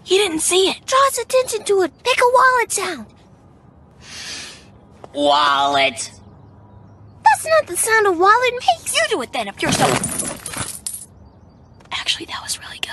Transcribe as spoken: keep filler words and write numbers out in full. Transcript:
He didn't see it. Draws attention to it. Make a wallet sound. Wallet. That's not the sound a wallet makes. You do it then if you're so... Actually, that was really good.